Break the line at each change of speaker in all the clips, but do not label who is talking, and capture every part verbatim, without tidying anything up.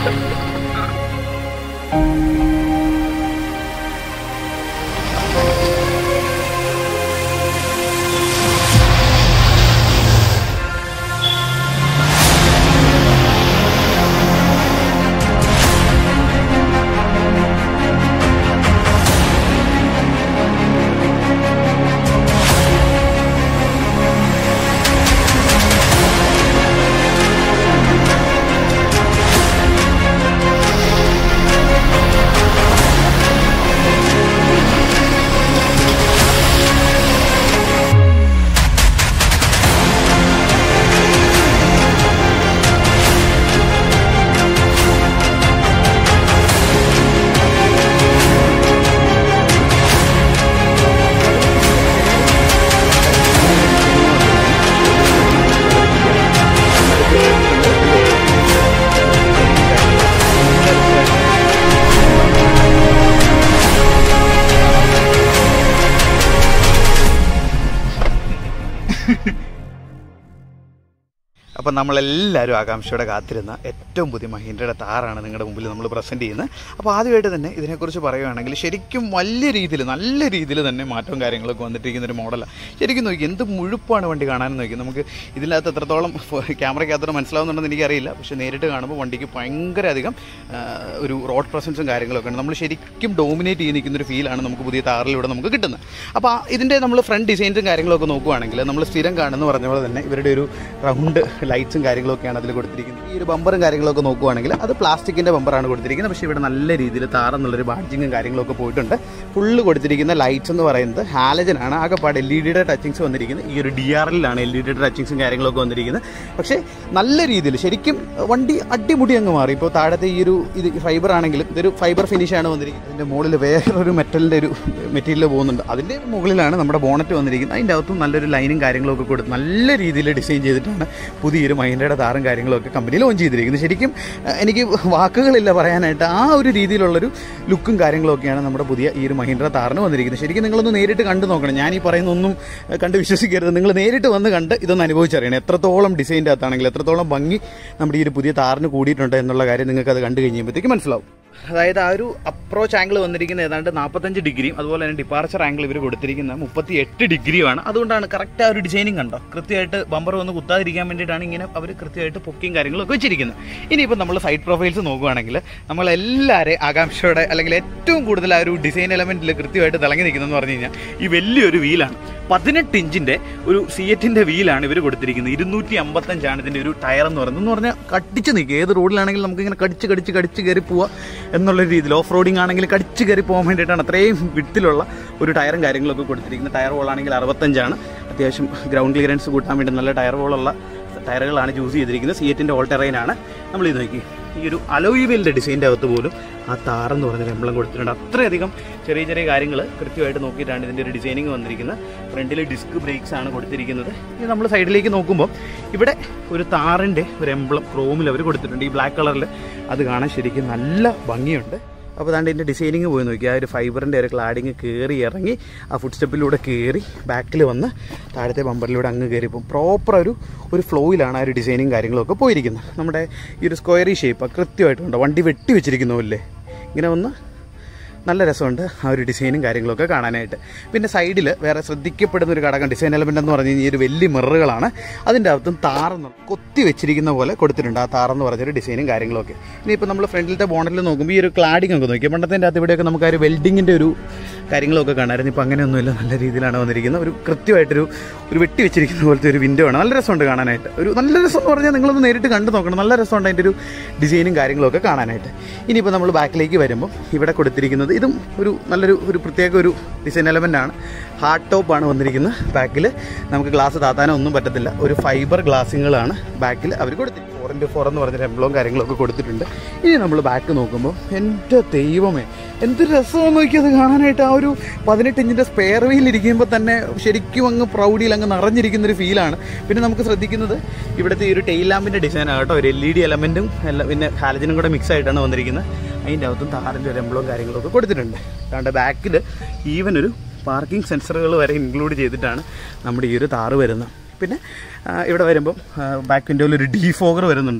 അപ്പോൾ നമ്മളെല്ലാവരും ആകാംക്ഷയോടെ കാത്തിരുന്ന ഏറ്റവും പുതിയ മഹീന്ദ്രയുടെ താറാണ് നിങ്ങളുടെ മുമ്പിൽ നമ്മൾ പ്രസൻറ്റ് ചെയ്യുന്നത്. അപ്പോൾ ആദ്യമായിട്ട് തന്നെ ഇതിനെക്കുറിച്ച് പറയുകയാണെങ്കിൽ ശരിക്കും വലിയ രീതിയിൽ നല്ല രീതിയിൽ തന്നെ മാറ്റവും കാര്യങ്ങളൊക്കെ വന്നിട്ടിരിക്കുന്നൊരു മോഡലാണ്. ശരിക്കും നോക്കി എന്ത് മുഴുപ്പാണ് വണ്ടി കാണാനും നോക്കി. നമുക്ക് ഇതിനകത്ത് എത്രത്തോളം ക്യാമറയ്ക്കകത്തോടെ മനസ്സിലാവുന്നുണ്ടെന്ന് എനിക്കറിയില്ല. പക്ഷേ നേരിട്ട് കാണുമ്പോൾ വണ്ടിക്ക് ഭയങ്കര അധികം ഒരു റോഡ് പ്രസൻസും കാര്യങ്ങളൊക്കെ ഉണ്ട്. നമ്മൾ ശരിക്കും ഡോമിനേറ്റ് ചെയ്ത് നിൽക്കുന്നൊരു ഫീലാണ് നമുക്ക് പുതിയ താറിലൂടെ നമുക്ക് കിട്ടുന്നത്. അപ്പോൾ ഇതിൻ്റെ നമ്മൾ ഫ്രണ്ട് ഡിസൈൻസും കാര്യങ്ങളൊക്കെ നോക്കുകയാണെങ്കിൽ നമ്മൾ സ്ഥിരം കാണുന്ന പറഞ്ഞ പോലെ തന്നെ ഇവരുടെ ഒരു റൗണ്ട് ലൈറ്റ്സും കാര്യങ്ങളൊക്കെയാണ് അതിൽ കൊടുത്തിരിക്കുന്നത്. ഈ ഒരു ബമ്പറും കാര്യങ്ങളൊക്കെ നോക്കുകയാണെങ്കിൽ അത് പ്ലാസ്റ്റിക്കിൻ്റെ ബമ്പറാണ് കൊടുത്തിരിക്കുന്നത്. പക്ഷേ ഇവിടെ നല്ല രീതിയിൽ താർ എന്നുള്ളൊരു ബാഡ്ജിങ്ങും കാര്യങ്ങളൊക്കെ പോയിട്ടുണ്ട്. ഫുള്ള് കൊടുത്തിരിക്കുന്ന ലൈറ്റ്സ് എന്ന് പറയുന്നത് ഹാലജനാണ്. ആകെപ്പാട് എൽ ഇ ഡിയുടെ ടച്ചിങ്സ് വന്നിരിക്കുന്നത്. ഈ ഒരു ഡി ആർ എല്ലിലാണ് എൽ ഇ ഡിയുടെ ടച്ചിങ്സും കാര്യങ്ങളൊക്കെ വന്നിരിക്കുന്നത്. പക്ഷേ നല്ല രീതിയിൽ ശരിക്കും വണ്ടി അടിമുടി അങ്ങ് മാറി. ഇപ്പോൾ താഴത്തെ ഈ ഒരു ഇത് ഫൈബർ ആണെങ്കിലും ഇതൊരു ഫൈബർ ഫിനിഷാണ് വന്നിരിക്കുന്നത്. അതിൻ്റെ മുകളിൽ വേറൊരു മെറ്റലിൻ്റെ ഒരു മെറ്റീരിയൽ പോകുന്നുണ്ട്. അതിൻ്റെ മുകളിലാണ് നമ്മുടെ ബോണറ്റ് വന്നിരിക്കുന്നത്. അതിൻ്റെ അകത്തും നല്ലൊരു ലൈനും കാര്യങ്ങളൊക്കെ കൊടുത്ത് നല്ല രീതിയിൽ ഡിസൈൻ ചെയ്തിട്ടാണ് പുതിയൊരു മഹീന്ദ്രയുടെ താറും കാര്യങ്ങളൊക്കെ കമ്പനി ലോഞ്ച് ചെയ്തിരിക്കുന്നത്. ശരിക്കും എനിക്ക് വാക്കുകളില്ല പറയാനായിട്ട്. ആ ഒരു രീതിയിലുള്ളൊരു ലുക്കും കാര്യങ്ങളൊക്കെയാണ് നമ്മുടെ പുതിയ ഈ ഒരു മഹീന്ദ്ര താറിന് വന്നിരിക്കുന്നത്. ശരിക്കും നിങ്ങളൊന്ന് നേരിട്ട് കണ്ടു നോക്കണം. ഞാൻ ഈ പറയുന്നൊന്നും കണ്ട് വിശ്വസിക്കരുത്. നിങ്ങൾ നേരിട്ട് വന്ന് കണ്ട് ഇതൊന്ന് അനുഭവിച്ചറിയണം. എത്രത്തോളം ഡിസൈൻ്റെ അകത്താണെങ്കിൽ എത്രത്തോളം ഭംഗി നമ്മുടെ ഈ ഒരു പുതിയ താറിന് കൂടിയിട്ടുണ്ട് എന്നുള്ള കാര്യം നിങ്ങൾക്ക് അത് കണ്ടു കഴിയുമ്പോഴത്തേക്ക് മനസ്സിലാവും. അതായത് ആ ഒരു അപ്രോച്ച് ആംഗിൾ വന്നിരിക്കുന്നത് ഏതാണ്ട് നാൽപ്പത്തഞ്ച് ഡിഗ്രിയും അതുപോലെ തന്നെ ഡിപ്പാർച്ചർ ആംഗിൾ ഇവർ കൊടുത്തിരിക്കുന്നത് മുപ്പത്തി എട്ട് ഡിഗ്രിയുമാണ്. അതുകൊണ്ടാണ് കറക്റ്റ് ആ ഒരു ഡിസൈനിങ് കണ്ടോ. കൃത്യമായിട്ട് ബമ്പർ വന്ന് കുത്താതിരിക്കാൻ വേണ്ടിയിട്ടാണ് ഇങ്ങനെ അവർ കൃത്യമായിട്ട് പൊക്കിയും കാര്യങ്ങളൊക്കെ വെച്ചിരിക്കുന്നത്. ഇനിയിപ്പോൾ നമ്മൾ സൈഡ് പ്രൊഫൈൽസ് നോക്കുകയാണെങ്കിൽ നമ്മളെല്ലാവരെയും ആകാംക്ഷയോടെ അല്ലെങ്കിൽ ഏറ്റവും കൂടുതൽ ആ ഒരു ഡിസൈൻ എലമെൻറ്റിൽ കൃത്യമായിട്ട് തിളങ്ങി നിൽക്കുന്നതെന്ന് പറഞ്ഞു കഴിഞ്ഞാൽ ഈ വലിയൊരു വീലാണ്. പതിനെട്ട് ഇഞ്ചിൻ്റെ ഒരു സിയറ്റിൻ്റെ വീലാണ് ഇവർ കൊടുത്തിരിക്കുന്നത്. ഇരുന്നൂറ്റി അമ്പത്തഞ്ചാണ് ഇതിൻ്റെ ഒരു ടയർ എന്ന് പറയുന്നത്. എന്ന് പറഞ്ഞാൽ കടിച്ച് നിൽക്കുക. ഏത് റോഡിലാണെങ്കിലും നമുക്കിങ്ങനെ കടിച്ച് കടിച്ച് കടിച്ച് കയറി പോവുക എന്നുള്ള രീതിയിൽ. ഓഫ് റോഡിങ് ആണെങ്കിൽ കടിച്ച് കയറി പോകാൻ വേണ്ടിയിട്ടാണ് അത്രയും വിട്ടിലുള്ള ഒരു ടയറും കാര്യങ്ങളൊക്കെ കൊടുത്തിരിക്കുന്നത്. ടയർ വോളാണെങ്കിൽ അറുപത്തഞ്ചാണ്. അത്യാവശ്യം ഗ്രൗണ്ട് ക്ലിയറൻസ് കൂട്ടാൻ വേണ്ടി നല്ല ടയർ വോളുള്ള ടയറുകളാണ് ചൂസ് ചെയ്തിരിക്കുന്നത്. സിയറ്റിൻ്റെ ഓൾ ടെറൈനാണ്. നമ്മൾ ഇത് നോക്കി ഈ ഒരു അലോയ് വീലിൻ്റെ ഡിസൈൻ്റെ അകത്ത് പോലും ആ താറെന്ന് പറഞ്ഞൊരു എംബ്ലം കൊടുത്തിട്ടുണ്ട്. അത്രയധികം ചെറിയ ചെറിയ കാര്യങ്ങൾ കൃത്യമായിട്ട് നോക്കിയിട്ടാണ് ഇതിൻ്റെ ഒരു ഡിസൈനിങ് വന്നിരിക്കുന്നത്. ഫ്രണ്ടിൽ ഡിസ്ക് ബ്രേക്സ് ആണ് കൊടുത്തിരിക്കുന്നത്. ഇനി നമ്മൾ സൈഡിലേക്ക് നോക്കുമ്പോൾ ഇവിടെ ഒരു താറിൻ്റെ ഒരു എംബ്ലം ക്രോമിൽ അവർ കൊടുത്തിട്ടുണ്ട്. ഈ ബ്ലാക്ക് കളറിൽ അത് കാണാൻ ശരിക്കും നല്ല ഭംഗിയുണ്ട്. അപ്പോൾ അതാണ്ട് ഇതിൻ്റെ ഡിസൈനിങ് പോയി നോക്കി. ആ ഒരു ഫൈബറിൻ്റെ ഒരു ക്ലാഡിങ് കയറി ഇറങ്ങി ആ ഫുഡ് സ്റ്റെപ്പിലൂടെ കയറി ബാക്കിൽ വന്ന് താഴത്തെ ബമ്പറിലൂടെ അങ്ങ് കയറി പോകും. പ്രോപ്പർ ഒരു ഒരു ഫ്ലോയിലാണ് ആ ഒരു ഡിസൈനിങ് കാര്യങ്ങളൊക്കെ പോയിരിക്കുന്നത്. നമ്മുടെ ഈ ഒരു സ്ക്വയറി ഷേപ്പ് കൃത്യമായിട്ടുണ്ട്. വണ്ടി വെട്ടി വെച്ചിരിക്കുന്ന പോലെ ഇങ്ങനെ ഒന്ന് നല്ല രസമുണ്ട് ആ ഒരു ഡിസൈനും കാര്യങ്ങളൊക്കെ കാണാനായിട്ട്. പിന്നെ സൈഡിൽ വേറെ ശ്രദ്ധിക്കപ്പെടുന്ന ഒരു ഘടകം ഡിസൈൻ എലമെൻ്റ് എന്ന് പറഞ്ഞു കഴിഞ്ഞാൽ ഈ ഒരു വലിയ മിററുകളാണ്. അതിൻ്റെ അകത്തും താറെന്ന് കൊത്തി വെച്ചിരിക്കുന്ന പോലെ കൊടുത്തിട്ടുണ്ട് ആ താറെന്ന് പറഞ്ഞൊരു ഡിസൈനും കാര്യങ്ങളൊക്കെ. ഇനിയിപ്പോൾ നമ്മൾ ഫ്രണ്ടിലത്തെ ബോണറ്റിൽ നോക്കുമ്പോൾ ഈ ഒരു ക്ലാഡിംഗ് ഒക്കെ നോക്കി. പണ്ടത്തിൻ്റെ അകത്ത് ഇവിടെയൊക്കെ നമുക്ക് ആ ഒരു വെൽഡിങ്ങിൻ്റെ ഒരു കാര്യങ്ങളൊക്കെ കാണാമായിരുന്നു. ഇപ്പോൾ അങ്ങനെയൊന്നുമില്ല. നല്ല രീതിയിലാണ് വന്നിരിക്കുന്നത്. ഒരു കൃത്യമായിട്ടൊരു ഒരു വെട്ടി വെച്ചിരിക്കുന്ന പോലത്തെ ഒരു വിൻഡോ ആണ്. നല്ല രസമുണ്ട് കാണാനായിട്ട്. ഒരു നല്ല രസം എന്ന് പറഞ്ഞാൽ നിങ്ങളൊന്ന് നേരിട്ട് കണ്ടു നോക്കണം. നല്ല രസമുണ്ട് അതിൻ്റെ ഒരു ഡിസൈനും കാര്യങ്ങളൊക്കെ കാണാനായിട്ട്. ഇനിയിപ്പോൾ നമ്മൾ ബാക്കിലേക്ക് വരുമ്പോൾ ഇവിടെ കൊടുത്തിരിക്കുന്നത് ഇതും ഒരു നല്ലൊരു ഒരു പ്രത്യേക ഒരു ഡിസൈൻ എലമെൻ്റ് ആണ്. ഹാർഡ് ടോപ്പാണ് വന്നിരിക്കുന്നത്. ബാക്കിൽ നമുക്ക് ഗ്ലാസ് താത്താനോ ഒന്നും പറ്റത്തില്ല. ഒരു ഫൈബർ ഗ്ലാസുകളാണ് ബാക്കിൽ അവർ കൊടുത്തിരിക്കുന്നത്. ഫോർ ഇൻറ്റു ഫോർ എന്ന് പറഞ്ഞൊരു എംബ്ലവും കാര്യങ്ങളൊക്കെ കൊടുത്തിട്ടുണ്ട്. ഇനി നമ്മൾ ബാക്ക് നോക്കുമ്പോൾ എൻ്റെ ദൈവമേ എന്ത് രസമെന്ന് നോക്കിയത് കാണാനായിട്ട്. ആ ഒരു പതിനെട്ട് ഇഞ്ചിൻ്റെ സ്പെയർ വീൽ ഇരിക്കുമ്പോൾ തന്നെ ശരിക്കും അങ്ങ് പ്രൗഡിയിൽ അങ്ങ് നിറഞ്ഞിരിക്കുന്നൊരു ഫീലാണ്. പിന്നെ നമുക്ക് ശ്രദ്ധിക്കുന്നത് ഇവിടുത്തെ ഈ ഒരു ടെയിൽ ലാമ്പിൻ്റെ ഡിസൈനാണ് കേട്ടോ. ഒരു എൽ ഇ ഡി എലമെൻറ്റും എല്ലാം പിന്നെ ഹാലജനും കൂടെ മിക്സ് ആയിട്ടാണ് വന്നിരിക്കുന്നത്. അതിൻ്റെ അകത്തും താറിൻ്റെ ഒരു എംബ്ലവും കാര്യങ്ങളൊക്കെ കൊടുത്തിട്ടുണ്ട്. അതുകൊണ്ട് ബാക്കിൽ ഈവൻ ഒരു പാർക്കിംഗ് സെൻസറുകൾ വരെ ഇൻക്ലൂഡ് ചെയ്തിട്ടാണ് നമ്മുടെ ഈ ഒരു താറ് വരുന്നത്. പിന്നെ ഇവിടെ വരുമ്പം ബാക്ക് വിൻഡോയിൽ ഒരു ഡീഫോഗർ വരുന്നുണ്ട്.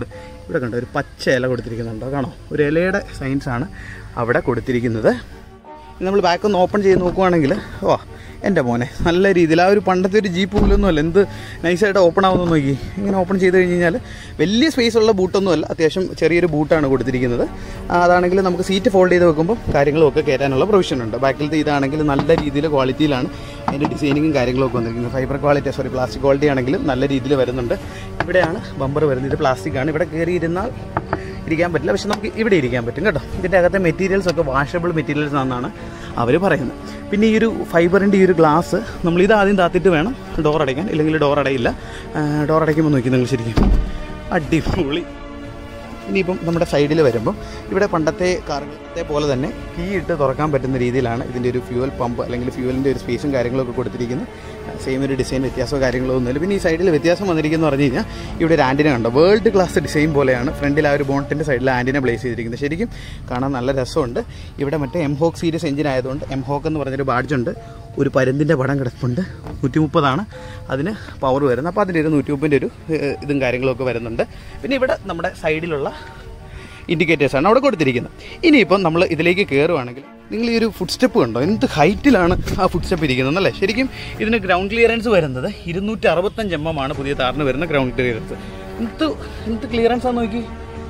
ഇവിടെ കണ്ടോ ഒരു പച്ച ഇല കൊടുത്തിരിക്കുന്നുണ്ടോ, കാണോ ഒരു ഇലയുടെ സൈൻസാണ് അവിടെ കൊടുത്തിരിക്കുന്നത്. നമ്മൾ ബാക്ക് ഒന്ന് ഓപ്പൺ ചെയ്ത് നോക്കുവാണെങ്കിൽ ഓ എൻ്റെ മോനെ നല്ല രീതിയിൽ ആ ഒരു പണ്ടത്തെ ഒരു ജീപ്പ് പോലൊന്നുമല്ല, എന്ത് നൈസായിട്ട് ഓപ്പൺ ആവുമെന്ന് നോക്കി. ഇങ്ങനെ ഓപ്പൺ ചെയ്ത് കഴിഞ്ഞ് കഴിഞ്ഞാൽ വലിയ സ്പേസ് ഉള്ള ബൂട്ടൊന്നുമല്ല, അത്യാവശ്യം ചെറിയൊരു ബൂട്ടാണ് കൊടുത്തിരിക്കുന്നത്. അതാണെങ്കിൽ നമുക്ക് സീറ്റ് ഫോൾഡ് ചെയ്ത് വെക്കുമ്പോൾ കാര്യങ്ങളൊക്കെ കയറ്റാനുള്ള പ്രൊവിഷൻ ഉണ്ട്. ബാക്കിലത്തെ ഇതാണെങ്കിൽ നല്ല രീതിയിൽ ക്വാളിറ്റിയിലാണ് അതിൻ്റെ ഡിസൈനിങ്ങും കാര്യങ്ങളൊക്കെ വന്നിരിക്കുന്നത്. Fibre quality sorry plastic quality ആണെങ്കിലും നല്ല രീതിയിൽ വരുന്നുണ്ട്. ഇവിടെയാണ് ബമ്പർ വരുന്നത്, ഇത് പ്ലാസ്റ്റിക് ആണ്. ഇവിടെ കയറിയിരുന്നാൽ ഇരിക്കാൻ പറ്റില്ല, പക്ഷെ നമുക്ക് ഇവിടെ ഇരിക്കാൻ പറ്റും കേട്ടോ. ഇതിൻ്റെ അകത്തെ മെറ്റീരിയൽസ് ഒക്കെ വാഷബിൾ മെറ്റീരിയൽസ് ആണെന്നാണ് അവർ പറയുന്നത്. പിന്നെ ഈ ഒരു ഫൈബറിൻ്റെ ഈ ഒരു ഗ്ലാസ് നമ്മളിത് ആദ്യം താത്തിട്ട് വേണം ഡോർ അടയ്ക്കാൻ, ഇല്ലെങ്കിൽ ഡോർ അടയില്ല. ഡോർ അടയ്ക്കുമ്പോൾ നോക്കി നിങ്ങൾ ശരിക്കും അടിപൊളി. ഇനിയിപ്പം നമ്മുടെ സൈഡിൽ വരുമ്പോൾ ഇവിടെ പണ്ടത്തെ കാറുകളത്തെ പോലെ തന്നെ കീ ഇട്ട് തുറക്കാൻ പറ്റുന്ന രീതിയിലാണ് ഇതിൻ്റെ ഒരു ഫ്യൂവൽ പമ്പ് അല്ലെങ്കിൽ ഫ്യൂവലിൻ്റെ ഒരു സ്പേസും കാര്യങ്ങളൊക്കെ കൊടുത്തിരിക്കുന്നത്. സെയിം ഒരു ഡിസൈൻ വ്യത്യാസമോ കാര്യങ്ങളോ ഒന്നുമില്ല. പിന്നെ ഈ സൈഡിൽ വ്യത്യാസം വന്നിരിക്കുന്നത് പറഞ്ഞു കഴിഞ്ഞാൽ ഇവിടെ ഒരു ആൻറ്റിന കണ്ടോ, വേൾഡ് ക്ലാസ് ഡിസൈൻ പോലെയാണ് ഫ്രണ്ടിൽ ആ ഒരു ബോണ്ടിൻ്റെ സൈഡിൽ ആൻറ്റിന പ്ലേസ് ചെയ്തിരിക്കുന്നത്. ശരിക്കും കാണാൻ നല്ല രസമുണ്ട്. ഇവിടെ മറ്റേ എം ഹോക്ക് സീരീസ് എഞ്ചിൻ ആയതുകൊണ്ട് എം ഹോക്ക് എന്ന് പറഞ്ഞൊരു ബാഡ്ജുണ്ട്. ഒരു പരുന്തിൻ്റെ പടം കിടപ്പുണ്ട്. നൂറ്റി മുപ്പതാണ് അതിന് പവർ വരുന്നത്. അപ്പോൾ അതിൻ്റെ ഒരു നൂറ്റി മുപ്പതിൻ്റെ ഒരു ഇതും കാര്യങ്ങളൊക്കെ വരുന്നുണ്ട്. പിന്നെ ഇവിടെ നമ്മുടെ സൈഡിലുള്ള ഇൻഡിക്കേറ്റേഴ്സാണ് അവിടെ കൊടുത്തിരിക്കുന്നത്. ഇനിയിപ്പം നമ്മൾ ഇതിലേക്ക് കയറുവാണെങ്കിൽ നിങ്ങൾ ഈ ഒരു ഫുഡ് സ്റ്റെപ്പ് കണ്ടോ, എന്ത് ഹൈറ്റിലാണ് ആ ഫുഡ് സ്റ്റെപ്പ് ഇരിക്കുന്നത് അല്ലേ. ശരിക്കും ഇതിന് ഗ്രൗണ്ട് ക്ലിയറൻസ് വരുന്നത് ഇരുന്നൂറ്റി അറുപത്തഞ്ച് എം എം ആണ് പുതിയ താറിന് വരുന്ന ഗ്രൗണ്ട് ക്ലിയറൻസ്. എന്ത് എന്ത് ക്ലിയറൻസ് ആണെന്ന് നോക്കി.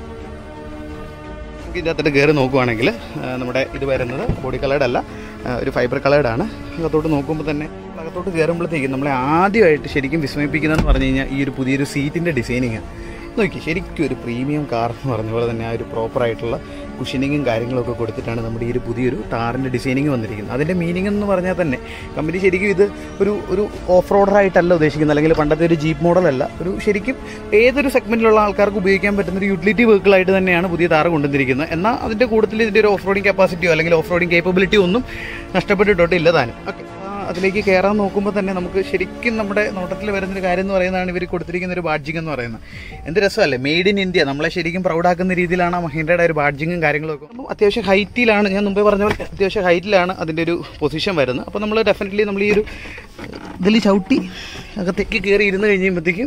നമുക്ക് ഇതിൻ്റെ അകത്തോട്ട് കയറി നോക്കുവാണെങ്കിൽ നമ്മുടെ ഇത് വരുന്നത് ബോഡി കളേർഡ് അല്ല, ഒരു ഫൈബർ കളേർഡാണ്. അകത്തോട്ട് നോക്കുമ്പോൾ തന്നെ അകത്തോട്ട് കയറുമ്പോഴത്തേക്കും നമ്മളെ ആദ്യമായിട്ട് ശരിക്കും വിസ്മയിപ്പിക്കുന്നതെന്ന് പറഞ്ഞു കഴിഞ്ഞാൽ ഈ ഒരു പുതിയൊരു സീറ്റിൻ്റെ ഡിസൈനിങ് നോക്കി. ശരിക്കും ഒരു പ്രീമിയം കാർ എന്ന് പറഞ്ഞ പോലെ തന്നെ ആ ഒരു പ്രോപ്പറായിട്ടുള്ള കുഷനിങ്ങും കാര്യങ്ങളൊക്കെ കൊടുത്തിട്ടാണ് നമ്മുടെ ഈ ഒരു പുതിയൊരു താറിൻ്റെ ഡിസൈനിങ് വന്നിരിക്കുന്നത്. അതിൻ്റെ മീനിങ് എന്ന് പറഞ്ഞാൽ തന്നെ കമ്പനി ശരിക്കും ഇത് ഒരു ഒരു ഓഫ് റോഡറായിട്ടല്ല ഉദ്ദേശിക്കുന്നത്, അല്ലെങ്കിൽ പണ്ടത്തെ ഒരു ജീപ്പ് മോഡലല്ല. ഒരു ശരിക്കും ഏതൊരു സെഗ്മെൻറ്റിലുള്ള ആൾക്കാർക്ക് ഉപയോഗിക്കാൻ പറ്റുന്ന ഒരു യൂട്ടിലിറ്റി വെഹിക്കിളായിട്ട് തന്നെയാണ് പുതിയ താറ് കൊണ്ടുവന്നിരിക്കുന്നത്. എന്നാൽ അതിൻ്റെ കൂട്ടത്തിൽ ഇതിൻ്റെ ഒരു ഓഫ് റോഡിങ് കപ്പാസിറ്റിയോ അല്ലെങ്കിൽ ഓഫ് റോഡിങ് കേപ്പബിലിറ്റിയോ ഒന്നും നഷ്ടപ്പെട്ടിട്ടില്ല താനും. ഓക്കെ, അതിലേക്ക് കയറാൻ നോക്കുമ്പോൾ തന്നെ നമുക്ക് ശരിക്കും നമ്മുടെ നോട്ടത്തിൽ വരുന്നൊരു കാര്യം എന്ന് പറയുന്നതാണ് ഇവർ കൊടുത്തിരിക്കുന്ന ഒരു ബാഡ്ജിങ് എന്ന് പറയുന്നത്. എന്ത് രസമല്ലേ, മെയ്ഡ് ഇൻ ഇന്ത്യ. നമ്മളെ ശരിക്കും പ്രൗഡാക്കുന്ന രീതിയിലാണ് ആ മഹീന്ദ്രയുടെ ഒരു ബാഡ്ജിങ്ങും കാര്യങ്ങളൊക്കെ. അപ്പോൾ അത്യാവശ്യം ഹൈറ്റിലാണ്, ഞാൻ മുമ്പേ പറഞ്ഞ പോലെ അത്യാവശ്യം ഹൈറ്റിലാണ് അതിൻ്റെ ഒരു പൊസിഷൻ വരുന്നത്. അപ്പോൾ നമ്മൾ ഡെഫിനറ്റ്ലി നമ്മൾ ഈ ഒരു ഇതിൽ ചവിട്ടി അകത്തേക്ക് കയറി ഇരുന്ന് കഴിയുമ്പോഴത്തേക്കും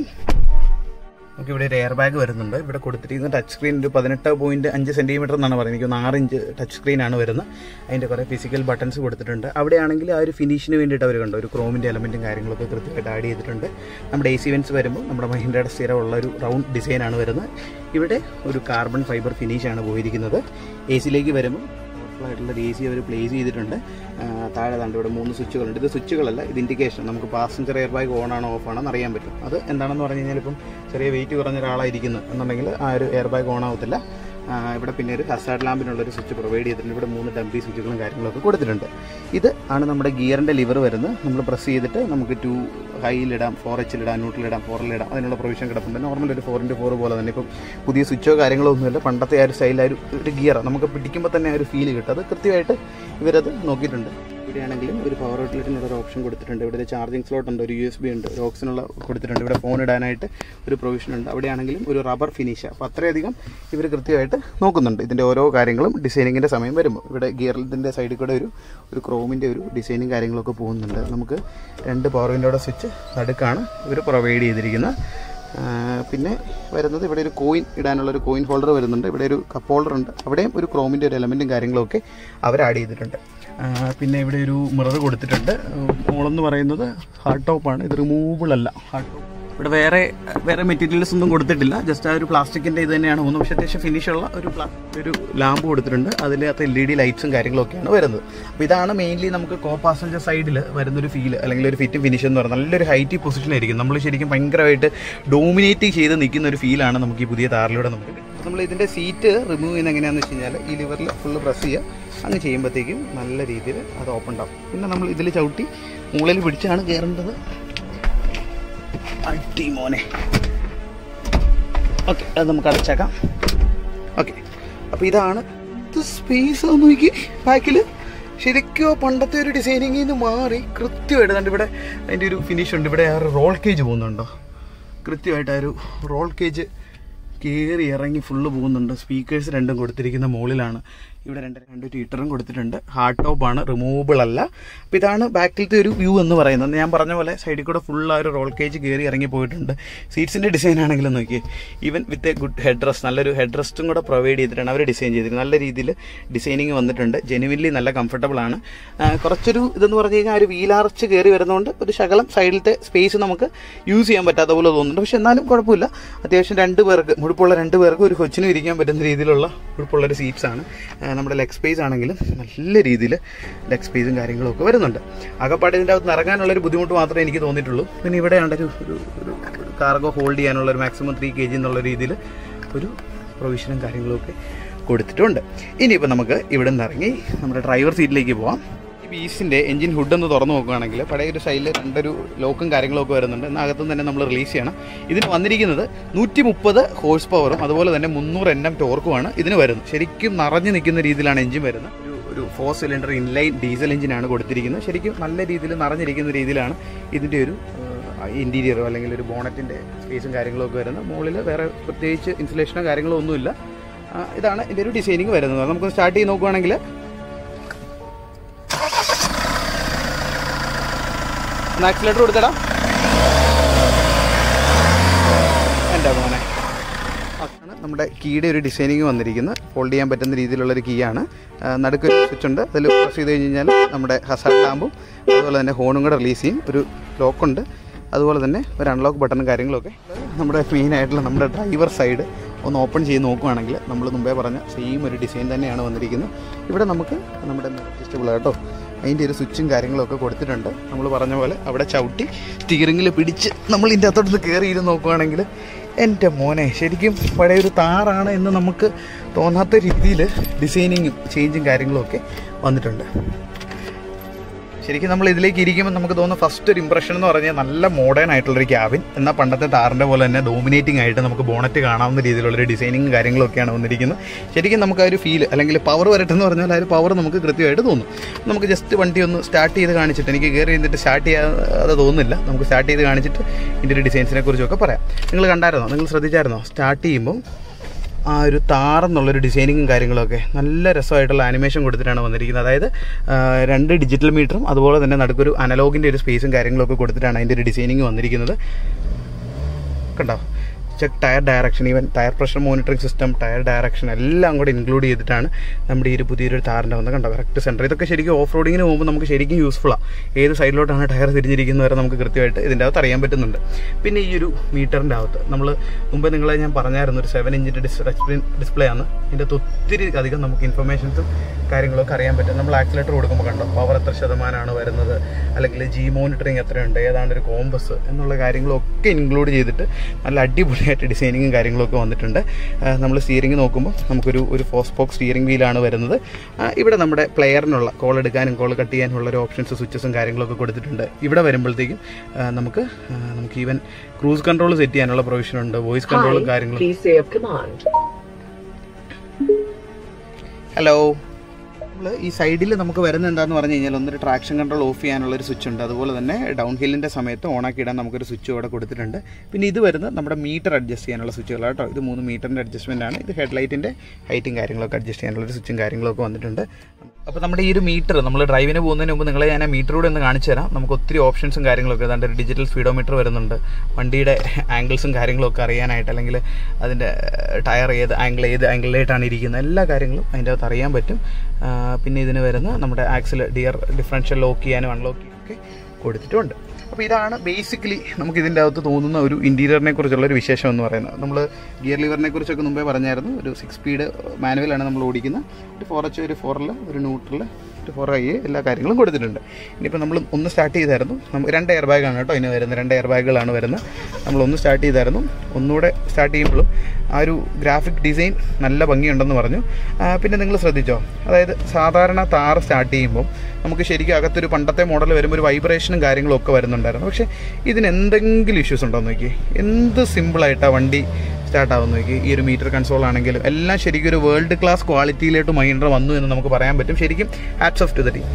നമുക്ക് ഇവിടെ ഒരു എയർ ബാഗ് വരുന്നുണ്ട്. ഇവിടെ കൊടുത്തിരിക്കുന്ന ടച്ച് സ്ക്രീൻ ഒരു പതിനെട്ട് പോയിന്റ് അഞ്ച് സെൻറ്റിമീറ്റർ എന്നാണ് പറയുന്നത്. എനിക്ക് ഒന്ന് ആറ് ഇഞ്ച് ടച്ച് സ്ക്രീനാണ് വരുന്നത്. അതിൻ്റെ കുറേ ഫിസിക്കൽ ബട്ടൺസ് കൊടുത്തിട്ടുണ്ട്. അവിടെയാണെങ്കിൽ ആ ഒരു ഫിനിഷിന് വേണ്ടിയിട്ട് അവർ കണ്ടോ ഒരു ക്രോമിൻ്റെ എലമെൻറ്റും കാര്യങ്ങളൊക്കെ കൃത്യമായിട്ട് ആഡ് ചെയ്തിട്ടുണ്ട്. നമ്മുടെ എ സി വെൻസ് വരുമ്പോൾ നമ്മുടെ മഹീന്ദ്രയുടെ സ്ഥിരമുള്ള ഒരു റൗണ്ട് ഡിസൈനാണ് വരുന്നത്. ഇവിടെ ഒരു കാർബൺ ഫൈബർ ഫിനിഷാണ് പോയിരിക്കുന്നത്. എ സിയിലേക്ക് വരുമ്പോൾ ആയിട്ടുള്ള എ സി അവർ പ്ലേസ് ചെയ്തിട്ടുണ്ട്. താഴെ താണ്ട് ഇവിടെ മൂന്ന് സ്വിച്ചുകളുണ്ട്. ഇത് സ്വിച്ചുകളല്ല, ഇത് ഇൻഡിക്കേഷൻ. നമുക്ക് പാസഞ്ചർ എയർ ബാഗ് ഓൺ ആണോ ഓഫ് ആണോ എന്ന് അറിയാൻ പറ്റും. അത് എന്താണെന്ന് പറഞ്ഞു കഴിഞ്ഞാൽ ഇപ്പം ചെറിയ വെയിറ്റ് കുറഞ്ഞ ഒരാളായിരിക്കുന്നു എന്നുണ്ടെങ്കിൽ ആ ഒരു എയർ ബാഗ് ഓൺ ആവത്തില്ല. ഇവിടെ പിന്നെ ഒരു ഹസാർഡ് ലാമ്പിനുള്ളൊരു സ്വിച്ച് പ്രൊവൈഡ് ചെയ്തിട്ടുണ്ട്. ഇവിടെ മൂന്ന് ഡംപി സ്വിച്ചുകളും കാര്യങ്ങളൊക്കെ കൊടുത്തിട്ടുണ്ട്. ഇത് ആണ് നമ്മുടെ ഗിയറിൻ്റെ ലിവർ വരുന്നത്. നമ്മൾ പ്രസ് ചെയ്തിട്ട് നമുക്ക് ടു ഹൈയിലിടാം, ഫോർ എച്ചിലിടാം, ന്യൂട്രലിടാം, ഫോറിലിടാം. അതിനുള്ള പ്രൊവിഷൻ കിടപ്പുണ്ട്. നോർമൽ ഒരു ഫോർ ഇൻറ്റു ഫോർ പോലെ തന്നെ. ഇപ്പം പുതിയ സ്വിച്ചോ കാര്യങ്ങളോ ഒന്നുമില്ല. പണ്ടത്തെ ആ ഒരു സ്റ്റൈൽ ആ ഒരു ഒരു ഗിയർ നമുക്ക് പിടിക്കുമ്പോൾ തന്നെ ആ ഒരു ഫീൽ കിട്ടും. അത് കൃത്യമായിട്ട് ഇവരത് നോക്കിയിട്ടുണ്ട്. ഇവിടെയാണെങ്കിലും ഒരു പവർ ഔട്ട്ലെറ്റിനുള്ള ഒരു ഓപ്ഷൻ കൊടുത്തിട്ടുണ്ട്. ഇവിടെ ഒരു ചാർജിങ് സ്ലോട്ട് ഉണ്ട്, ഒരു യു എസ് ബി ഉണ്ട്, ഒരു ഓക്സിനുള്ള കൊടുത്തിട്ടുണ്ട്. ഇവിടെ ഫോൺ ഇടാനായിട്ട് ഒരു പ്രൊവിഷൻ ഉണ്ട്. അവിടെയാണെങ്കിലും ഒരു റബ്ബർ ഫിനിഷ്. അപ്പോൾ അത്രയധികം ഇവർ കൃത്യമായിട്ട് നോക്കുന്നുണ്ട് ഇതിൻ്റെ ഓരോ കാര്യങ്ങളും ഡിസൈനിങ്ങിൻ്റെ സമയം വരുമ്പോൾ. ഇവിടെ ഗിയറിൻ്റെ സൈഡിൽ കൂടെ ഒരു ഒരു ക്രോമിൻ്റെ ഒരു ഡിസൈനും കാര്യങ്ങളൊക്കെ പോകുന്നുണ്ട്. നമുക്ക് രണ്ട് പവർ വിൻഡോയുടെ സ്വിച്ച് നടുക്കാണ് ഇവർ പ്രൊവൈഡ് ചെയ്തിരിക്കുന്നത്. പിന്നെ വരുന്നത് ഇവിടെ ഒരു കോയിൻ ഇടാനുള്ളൊരു കോയിൻ ഹോൾഡർ വരുന്നുണ്ട്. ഇവിടെ ഒരു കപ്പ് ഹോൾഡർ ഉണ്ട്. അവിടെയും ഒരു ക്രോമിൻ്റെ ഒരു എലമെൻറ്റും കാര്യങ്ങളൊക്കെ അവർ ആഡ് ചെയ്തിട്ടുണ്ട്. പിന്നെ ഇവിടെ ഒരു മിറർ കൊടുത്തിട്ടുണ്ട്. മോളെന്ന് പറയുന്നത് ഹാർഡ് ടോപ്പാണ്, ഇത് റിമൂവബിൾ അല്ല. ഹാർഡ് ടോപ്പ് ഇവിടെ വേറെ വേറെ മെറ്റീരിയൽസ് ഒന്നും കൊടുത്തിട്ടില്ല. ജസ്റ്റ് ആ ഒരു പ്ലാസ്റ്റിക്കിൻ്റെ ഇത് തന്നെയാണ് മൂന്ന്. പക്ഷേ അത്യാവശ്യം ഫിനിഷുള്ള ഒരു പ്ലാ ഒരു ലാമ്പ് കൊടുത്തിട്ടുണ്ട്. അതിനകത്ത് എൽ ഇ ഡി ലൈറ്റ്സും കാര്യങ്ങളൊക്കെയാണ് വരുന്നത്. അപ്പോൾ ഇതാണ് മെയിൻലി നമുക്ക് കോ പാസഞ്ചർ സൈഡിൽ വരുന്നൊരു ഫീൽ അല്ലെങ്കിൽ ഒരു ഫിറ്റ് ഫിനിഷ് എന്ന് പറയുന്നത്. നല്ലൊരു ഹൈറ്റി പൊസിഷനായിരിക്കും. നമ്മൾ ശരിക്കും ഭയങ്കരമായിട്ട് ഡോമിനേറ്റ് ചെയ്ത് നിൽക്കുന്ന ഒരു ഫീലാണ് നമുക്ക് ഈ പുതിയ താറിലൂടെ നമുക്ക്. നമ്മൾ ഇതിൻ്റെ സീറ്റ് റിമൂവ് ചെയ്യുന്നത് എങ്ങനെയാണെന്ന് വെച്ച് കഴിഞ്ഞാൽ ഈ ലിവറിൽ ഫുള്ള് പ്രസ് ചെയ്യുക. അങ്ങ് ചെയ്യുമ്പോഴത്തേക്കും നല്ല രീതിയിൽ അത് ഓപ്പൺ ഉണ്ടാവും. പിന്നെ നമ്മൾ ഇതിൽ ചവിട്ടി മുകളിൽ പിടിച്ചാണ് കയറേണ്ടത്. അടി മോനെ. ഓക്കെ, അത് നമുക്ക് അടച്ചേക്കാം. ഓക്കെ, അപ്പോൾ ഇതാണ് ഇത് സ്പേസ് നോക്കി ബാക്കിൽ. ശരിക്കും പണ്ടത്തെ ഒരു ഡിസൈനിങ്ങിൽ നിന്ന് മാറി കൃത്യമായിട്ട് കണ്ട് ഇവിടെ അതിൻ്റെ ഒരു ഫിനിഷ് ഉണ്ട്. ഇവിടെ ആ ഒരു റോൾ കേജ് പോകുന്നുണ്ടോ, കൃത്യമായിട്ട് ആ ഒരു റോൾ കേജ് കയറി ഇറങ്ങി ഫുള്ള് പോകുന്നുണ്ട്. സ്പീക്കേഴ്സ് രണ്ടും കൊടുത്തിരിക്കുന്ന മുകളിലാണ്. ഇവിടെ രണ്ട് രണ്ട് ഹീറ്ററും കൊടുത്തിട്ടുണ്ട്. ഹാർഡ് ടോപ്പാണ്, റിമൂവബിൾ അല്ല. അപ്പോൾ ഇതാണ് ബാക്കിലത്തെ ഒരു വ്യൂ എന്ന് പറയുന്നത്. ഞാൻ പറഞ്ഞ പോലെ സൈഡിൽ കൂടെ ഫുൾ ആ ഒരു റോൾ കേജ് കയറി ഇറങ്ങി പോയിട്ടുണ്ട്. സീറ്റ്സിൻ്റെ ഡിസൈൻ ആണെങ്കിലും നോക്കിയേ, even with a good headrest, നല്ലൊരു ഹെഡ് റെസ്റ്റും കൂടെ പ്രൊവൈഡ് ചെയ്തിട്ടാണ് അവർ ഡിസൈൻ ചെയ്തിരിക്കുന്നത്. നല്ല രീതിയിൽ ഡിസൈനിങ് വന്നിട്ടുണ്ട്. ജെനുവിൻലി നല്ല കംഫർട്ടബിൾ ആണ്. കുറച്ചൊരു ഇതെന്ന് പറഞ്ഞു കഴിഞ്ഞാൽ ഒരു വീലാർച്ച് കയറി വരുന്നതുകൊണ്ട് ഒരു ശകലം സൈഡിലത്തെ സ്പേസ് നമുക്ക് യൂസ് ചെയ്യാൻ പറ്റാത്ത പോലെ തോന്നുന്നുണ്ട്. പക്ഷെ എന്നാലും കുഴപ്പമില്ല. അത്യാവശ്യം രണ്ട് പേർക്ക് മുഴുപ്പുള്ള രണ്ട് പേർക്ക് ഒരു കൊച്ചിനും ഇരിക്കാൻ പറ്റുന്ന രീതിയിലുള്ള മുഴുപ്പുള്ളൊരു സീറ്റ്സാണ്. നമ്മുടെ ലെഗ് സ്പേസ് ആണെങ്കിലും നല്ല രീതിയിൽ ലെഗ് സ്പേസും കാര്യങ്ങളും ഒക്കെ വരുന്നുണ്ട്. ആകെപ്പാടെ ഇതിൻ്റെ അകത്ത് ഇറങ്ങാനുള്ളൊരു ബുദ്ധിമുട്ട് മാത്രമേ എനിക്ക് തോന്നിയിട്ടുള്ളൂ. പിന്നെ ഇവിടെ ഒരു ഒരു കാർഗോ ഹോൾഡ് ചെയ്യാനുള്ള ഒരു മാക്സിമം ത്രീ കെ ജി എന്നുള്ള രീതിയിൽ ഒരു പ്രൊവിഷനും കാര്യങ്ങളും ഒക്കെ കൊടുത്തിട്ടുണ്ട്. ഇനിയിപ്പോൾ നമുക്ക് ഇവിടെ നിന്ന് ഇറങ്ങി നമ്മുടെ ഡ്രൈവർ സീറ്റിലേക്ക് പോവാം. ഈ ബീസിൻ്റെ എഞ്ചിൻ ഹുഡ് ഒന്ന് തുറന്ന് നോക്കുകയാണെങ്കിൽ പഴയ ഒരു സൈഡിൽ രണ്ടൊരു ലോക്കും കാര്യങ്ങളൊക്കെ വരുന്നുണ്ട്. എന്നകത്തും തന്നെ നമ്മൾ റിലീസ് ചെയ്യണം. ഇതിന് വന്നിരിക്കുന്നത് നൂറ്റി മുപ്പത് ഹോഴ്സ് പവറും അതുപോലെ തന്നെ മുന്നൂറ് എൻ എം ടോർക്കുമാണ് ഇതിന് വരുന്നത്. ശരിക്കും നിറഞ്ഞു നിൽക്കുന്ന രീതിയിലാണ് എഞ്ചിൻ വരുന്നത്. ഒരു ഒരു ഫോർ സിലിണ്ടർ ഇൻലൈൻ ഡീസൽ എഞ്ചിനാണ് കൊടുത്തിരിക്കുന്നത്. ശരിക്കും നല്ല രീതിയിൽ നിറഞ്ഞിരിക്കുന്ന രീതിയിലാണ് ഇതിൻ്റെ ഒരു ഇൻറ്റീരിയറോ അല്ലെങ്കിൽ ഒരു ബോണറ്റിൻ്റെ സ്പേസും കാര്യങ്ങളും ഒക്കെ വരുന്നത്. മുകളിൽ വേറെ പ്രത്യേകിച്ച് ഇൻസുലേഷനോ കാര്യങ്ങളോ ഒന്നുമില്ല. ഇതാണ് ഇതിൻ്റെ ഒരു ഡിസൈനിങ് വരുന്നത്. നമുക്ക് സ്റ്റാർട്ട് ചെയ്ത് നോക്കുകയാണെങ്കിൽ ആക്സിലേറ്റർ കൊടുത്തടാ എൻ്റെ മോനെ. അതാണ് നമ്മുടെ കീയുടെ ഒരു ഡിസൈനിങ് വന്നിരിക്കുന്നത്. ഫോൾഡ് ചെയ്യാൻ പറ്റുന്ന രീതിയിലുള്ളൊരു കീ ആണ്. നടുക്കൊരു സ്വിച്ച് ഉണ്ട്. അതിൽ പ്രസ് ചെയ്ത് കഴിഞ്ഞ് കഴിഞ്ഞാൽ നമ്മുടെ ഹസാർഡ് ലാമ്പും അതുപോലെ തന്നെ ഹോണും കൂടെ റിലീസ് ചെയ്യും. ഒരു ലോക്കുണ്ട്, അതുപോലെ തന്നെ ഒരു അൺലോക്ക് ബട്ടണും കാര്യങ്ങളൊക്കെ. നമ്മുടെ മെയിനായിട്ടുള്ള നമ്മുടെ ഡ്രൈവർ സൈഡ് ഒന്ന് ഓപ്പൺ ചെയ്ത് നോക്കുകയാണെങ്കിൽ നമ്മൾ മുമ്പേ പറഞ്ഞ സെയിം ഒരു ഡിസൈൻ തന്നെയാണ് വന്നിരിക്കുന്നത്. ഇവിടെ നമുക്ക് നമ്മുടെ അഡ്ജസ്റ്റബിൾ കേട്ടോ, അതിൻ്റെ ഒരു സ്വിച്ചും കാര്യങ്ങളൊക്കെ കൊടുത്തിട്ടുണ്ട്. നമ്മൾ പറഞ്ഞ പോലെ അവിടെ ചവിട്ടി സ്റ്റിയറിങ്ങിൽ പിടിച്ച് നമ്മൾ ഇതിൻ്റെ അകത്തോട്ട് കയറിയിരുന്ന് നോക്കുകയാണെങ്കിൽ എൻ്റെ മോനെ ശരിക്കും പഴയൊരു താറാണ് എന്ന് നമുക്ക് തോന്നാത്ത രീതിയിൽ ഡിസൈനിങ്ങും ചേഞ്ചും കാര്യങ്ങളും ഒക്കെ വന്നിട്ടുണ്ട്. ശരിക്കും നമ്മൾ ഇതിലേക്ക് ഇരിക്കുമ്പോൾ നമുക്ക് തോന്നുന്ന ഫസ്റ്റ് ഒരു ഇംപ്രഷൻ എന്ന് പറഞ്ഞാൽ നല്ല മോഡേൺ ആയിട്ടുള്ളൊരു ക്യാബിൻ, എന്നാൽ പണ്ടത്തെ താറിൻ്റെ പോലെ തന്നെ ഡോമിനേറ്റിംഗ് ആയിട്ട് നമുക്ക് ബോണറ്റ് കാണാവുന്ന രീതിയിലുള്ളൊരു ഡിസൈനിങ്ങും കാര്യങ്ങളൊക്കെയാണ് വന്നിരിക്കുന്നത്. ശരിക്കും നമുക്ക് ആ ഒരു ഫീൽ അല്ലെങ്കിൽ പവർ വരട്ടെന്ന് പറഞ്ഞാൽ ആ ഒരു പവർ നമുക്ക് കൃത്യമായിട്ട് തോന്നും. നമുക്ക് ജസ്റ്റ് വണ്ടി ഒന്ന് സ്റ്റാർട്ട് ചെയ്ത് കാണിച്ചിട്ട്, എനിക്ക് കയറി ഇരുന്നിട്ട് സ്റ്റാർട്ട് ചെയ്യാതെ തോന്നുന്നില്ല, നമുക്ക് സ്റ്റാർട്ട് ചെയ്ത് കാണിച്ചിട്ട് ഇതിൻ്റെ ഒരു ഡിസൈൻസിനെ കുറിച്ചൊക്കെ പറയാം. നിങ്ങൾ കണ്ടായിരുന്നോ, നിങ്ങൾ ശ്രദ്ധിച്ചായിരുന്നോ സ്റ്റാർട്ട് ചെയ്യുമ്പോൾ ആ ഒരു താറെന്നുള്ളൊരു ഡിസൈനിങ്ങും കാര്യങ്ങളൊക്കെ നല്ല രസമായിട്ടുള്ള ആനിമേഷൻ കൊടുത്തിട്ടാണ് വന്നിരിക്കുന്നത്. അതായത് രണ്ട് ഡിജിറ്റൽ മീറ്ററും അതുപോലെ തന്നെ നടുക്കൊരു അനലോഗിൻ്റെ ഒരു സ്പേസും കാര്യങ്ങളൊക്കെ കൊടുത്തിട്ടാണ് അതിൻ്റെ ഒരു ഡിസൈനിങ് വന്നിരിക്കുന്നത്. കണ്ടോ, check tyre direction, even tyre pressure monitoring system, tyre direction എല്ലാം കൂടെ ഇൻക്ലൂഡ് ചെയ്തിട്ടാണ് നമ്മുടെ ഈ ഒരു പുതിയൊരു താറിൻ്റെ വന്നത്. കണ്ടോ, കറക്റ്റ് സെൻറ്റർ. ഇതൊക്കെ ശരിക്കും ഓഫ് റോഡിങ്ങിന് പോകുമ്പോൾ നമുക്ക് ശരിക്കും യൂസ്ഫുള്ളാണ്. ഏത് സൈഡിലോട്ടാണ് ടയർ തിരിഞ്ഞിരിക്കുന്നത് വരെ നമുക്ക് കൃത്യമായിട്ട് ഇതിൻ്റെ അകത്ത് അറിയാൻ പറ്റുന്നുണ്ട്. പിന്നെ ഈ ഒരു മീറ്ററിൻ്റെ അകത്ത് നമ്മൾ മുമ്പ് നിങ്ങളെ ഞാൻ പറഞ്ഞായിരുന്നു ഒരു സെവൻ ഇഞ്ചിൻ്റെ ഡിസ്പ്ലേ ഡിസ്പ്ലേ ആണ്. ഇതിൻ്റെ അകത്ത് ഒത്തിരി അധികം നമുക്ക് ഇൻഫർമേഷൻസും കാര്യങ്ങളൊക്കെ അറിയാൻ പറ്റും. നമ്മൾ ആക്സിലേറ്റർ കൊടുക്കുമ്പോൾ കണ്ടോ പവർ എത്ര ശതമാനമാണ് വരുന്നത്, അല്ലെങ്കിൽ ജി മോണിറ്ററിങ് എത്രയുണ്ട്, ഏതാണ്ട് ഒരു കോമ്പസ് എന്നുള്ള കാര്യങ്ങളൊക്കെ ഇൻക്ലൂഡ് ചെയ്തിട്ട് നല്ല അടിപൊളി ആയിട്ട് ഡിസൈനിങ്ങും കാര്യങ്ങളൊക്കെ വന്നിട്ടുണ്ട്. നമ്മൾ സ്റ്റിയറിംഗ് നോക്കുമ്പോൾ നമുക്കൊരു ഒരു ഫോർ സ്പോക്ക് സ്റ്റിയറിംഗ് വീലാണ് വരുന്നത്. ഇവിടെ നമ്മുടെ പ്ലെയറിനുള്ള കോൾ എടുക്കാനും കോൾ കട്ട് ചെയ്യാനുള്ള ഒരു ഓപ്ഷൻസ് സ്വിച്ചസും കാര്യങ്ങളൊക്കെ കൊടുത്തിട്ടുണ്ട്. ഇവിടെ വരുമ്പോഴത്തേക്കും നമുക്ക് നമുക്ക് ഈവൻ ക്രൂസ് കൺട്രോൾ സെറ്റ് ചെയ്യാനുള്ള പ്രൊവിഷൻ ഉണ്ട്, വോയിസ് കൺട്രോളും കാര്യങ്ങളും. ഹലോ, നമ്മൾ ഈ സൈഡിൽ നമുക്ക് വരുന്നത് എന്താണെന്ന് പറഞ്ഞു കഴിഞ്ഞാൽ ഒന്നൊരു ട്രാക്ഷൻ കൺട്രോൾ ഓഫ് ചെയ്യാനുള്ളൊരു സ്വിച്ച് ഉണ്ട്. അതുപോലെ തന്നെ ഡൗൺ ഹില്ലിൻ്റെ സമയത്ത് ഓണാക്കി ഇടാൻ നമുക്കൊരു സ്വിച്ച് ഇവിടെ കൊടുത്തിട്ടുണ്ട്. പിന്നെ ഇത് വരുന്നത് നമ്മുടെ മീറ്റർ അഡ്ജസ്റ്റ് ചെയ്യാനുള്ള സ്വിച്ചുകളാണ് കേട്ടോ. ഇത് മൂന്ന് മീറ്ററിൻ്റെ അഡ്ജസ്റ്റ്മെൻ്റ് ആണ്. ഇത് ഹെഡ്ലൈറ്റിൻ്റെ ഹൈറ്റും കാര്യങ്ങളൊക്കെ അഡ്ജസ്റ്റ് ചെയ്യാനുള്ളൊരു സ്വിച്ചും കാര്യങ്ങളൊക്കെ വന്നിട്ടുണ്ട്. അപ്പോൾ നമ്മുടെ ഈ ഒരു മീറ്റർ നമ്മൾ ഡ്രൈവിന് പോകുന്നതിന് മുമ്പ് നിങ്ങളെ ഞാൻ ആ മീറ്ററൂടെ ഒന്ന് കാണിച്ചു തരാം. നമുക്ക് ഒത്തിരി ഓപ്ഷൻസും കാര്യങ്ങളൊക്കെ, അതാണ്ട് ഒരു ഡിജിറ്റൽ സ്പീഡോമീറ്റർ വരുന്നുണ്ട്. വണ്ടിയുടെ ആംഗിൾസും കാര്യങ്ങളൊക്കെ അറിയാനായിട്ട്, അല്ലെങ്കിൽ അതിൻ്റെ ടയർ ഏത് ആംഗിൾ ഏത് ആംഗിളിലായിട്ടാണ് ഇരിക്കുന്നത്, എല്ലാ കാര്യങ്ങളും അതിൻ്റെ അകത്ത് അറിയാൻ പറ്റും. പിന്നെ ഇതിന് വരുന്ന നമ്മുടെ ആക്സിൽ ഡിയർ ഡിഫറൻഷ്യൽ ലോക്ക് ചെയ്യാനും അൺലോക്ക് ചെയ്യാനും ഒക്കെ കൊടുത്തിട്ടുണ്ട്. അപ്പോൾ ഇതാണ് ബേസിക്കലി നമുക്ക് ഇതിൻ്റെ അകത്ത് തോന്നുന്ന ഒരു ഇൻറ്റീരിയറിനെ കുറിച്ചുള്ളൊരു വിശേഷം എന്ന് പറയുന്നത്. നമ്മൾ ഗിയർ ലിവറിനെ കുറിച്ചൊക്കെ മുമ്പേ പറഞ്ഞായിരുന്നു. ഒരു സിക്സ് സ്പീഡ് മാനുവലാണ് നമ്മൾ ഓടിക്കുന്നത്. ഒരു ഫോർ എച്ച്, ഒരു ഫോറിൽ, ഒരു ന്യൂട്രൽ, ഒരു ഫോർ ഐ, എല്ലാ കാര്യങ്ങളും കൊടുത്തിട്ടുണ്ട്. ഇനിയിപ്പോൾ നമ്മൾ ഒന്ന് സ്റ്റാർട്ട് ചെയ്തായിരുന്നു. നമുക്ക് രണ്ട് എയർ ബാഗാണ് കേട്ടോ ഇതിന് വരുന്നത്. രണ്ട് എയർ ബാഗുകളാണ് വരുന്നത്. നമ്മളൊന്ന് സ്റ്റാർട്ട് ചെയ്തായിരുന്നു. ഒന്നുകൂടെ സ്റ്റാർട്ട് ചെയ്യുമ്പോഴും ആ ഒരു ഗ്രാഫിക് ഡിസൈൻ നല്ല ഭംഗിയുണ്ടെന്ന് പറഞ്ഞു. പിന്നെ നിങ്ങൾ ശ്രദ്ധിച്ചോ, അതായത് സാധാരണ താർ സ്റ്റാർട്ട് ചെയ്യുമ്പോൾ നമുക്ക് ശരിക്കും അകത്തൊരു പണ്ടത്തെ മോഡൽ വരുമ്പോൾ ഒരു വൈബ്രേഷനും കാര്യങ്ങളും ഒക്കെ വരുന്നുണ്ടായിരുന്നു. പക്ഷേ ഇതിന് എന്തെങ്കിലും ഇഷ്യൂസ് ഉണ്ടോ എന്ന് നോക്കി, എന്ത് സിമ്പിളായിട്ടാണ് വണ്ടി സ്റ്റാർട്ടാവുന്ന നോക്കി. ഈ ഒരു മീറ്റർ കൺസോൾ ആണെങ്കിലും എല്ലാം ശരിക്കും ഒരു വേൾഡ് ക്ലാസ് ക്വാളിറ്റിയിലോട്ട് മഹീന്ദ്ര വന്നു എന്ന് നമുക്ക് പറയാൻ പറ്റും. ശരിക്കും hats off to the team.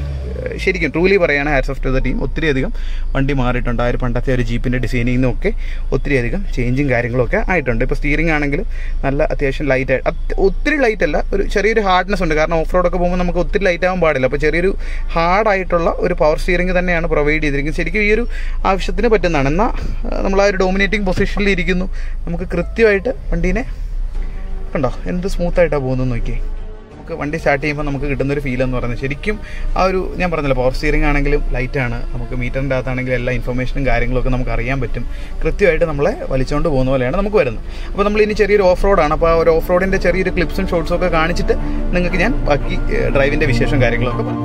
ശരിക്കും ട്രൂലി പറയുകയാണെങ്കിൽ hats off to the team. ഒത്തിരി അധികം വണ്ടി മാറിയിട്ടുണ്ട്. ആ ഒരു പണ്ടത്തെ ഒരു ജീപ്പിൻ്റെ ഡിസൈനിൽ നിന്നൊക്കെ ഒത്തിരി അധികം ചേഞ്ചും കാര്യങ്ങളൊക്കെ ആയിട്ടുണ്ട്. ഇപ്പോൾ സ്റ്റിയറിംഗ് ആണെങ്കിലും നല്ല അത്യാവശ്യം ലൈറ്റ് ആയിട്ട്, ഒത്തിരി ലൈറ്റ് അല്ല, ഒരു ചെറിയൊരു ഹാർഡ്നെസ് ഉണ്ട്. കാരണം ഓഫ് റോഡൊക്കെ പോകുമ്പോൾ നമുക്ക് ഒത്തിരി ലൈറ്റ് ആകാൻ പാടില്ല. അപ്പോൾ ചെറിയൊരു ഹാർഡായിട്ടുള്ള ഒരു പവർ സ്റ്റിയറിംഗ് തന്നെയാണ് പ്രൊവൈഡ് ചെയ്തിരിക്കുന്നത്. ശരിക്കും ഈ ഒരു ആവശ്യത്തിന് പറ്റുന്നതാണ്. എന്നാൽ നമ്മൾ ആ ഒരു ഡോമിനേറ്റിംഗ് പൊസിഷനിൽ ഇരിക്കുന്നു. നമുക്ക് കൃത്യമായിട്ട് വണ്ടീനെ കണ്ടോ എന്ത് സ്മൂത്തായിട്ടാണ് പോകുന്നത് നോക്കിയേ. നമുക്ക് വണ്ടി സ്റ്റാർട്ട് ചെയ്യുമ്പോൾ നമുക്ക് കിട്ടുന്നൊരു ഫീൽ എന്ന് പറയുന്നത് ശരിക്കും ആ ഒരു ഞാൻ പറഞ്ഞല്ലോ പവർ സ്റ്റിയറിംഗ് ആണെങ്കിലും ലൈറ്റാണ്. നമുക്ക് മീറ്ററിൻ്റെ അകത്താണെങ്കിലും എല്ലാ ഇൻഫർമേഷനും കാര്യങ്ങളൊക്കെ നമുക്ക് അറിയാൻ പറ്റും. കൃത്യമായിട്ട് നമ്മളെ വലിച്ചുകൊണ്ട് പോകുന്ന പോലെയാണ് നമുക്ക് വരുന്നത്. അപ്പോൾ നമ്മൾ ഇനി ചെറിയൊരു ഓഫ് റോഡാണ്. അപ്പോൾ ആ ഒരു ഓഫ് റോഡിൻ്റെ ചെറിയൊരു ക്ലിപ്സും ഷോട്ട്സും ഒക്കെ കാണിച്ചിട്ട് നിങ്ങൾക്ക് ഞാൻ ബാക്കി ഡ്രൈവിൻ്റെ വിശേഷം കാര്യങ്ങളൊക്കെ പറഞ്ഞു.